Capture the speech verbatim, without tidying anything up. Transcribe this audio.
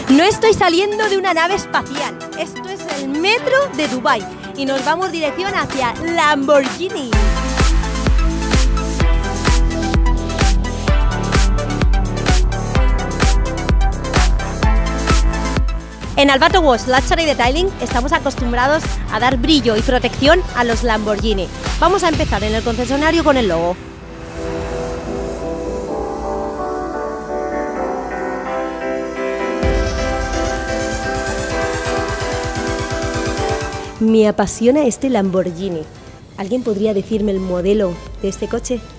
No estoy saliendo de una nave espacial, esto es el metro de Dubái y nos vamos dirección hacia Lamborghini. En Albato Wash Luxury Detailing estamos acostumbrados a dar brillo y protección a los Lamborghini. Vamos a empezar en el concesionario con el logo. Me apasiona este Lamborghini. ¿Alguien podría decirme el modelo de este coche?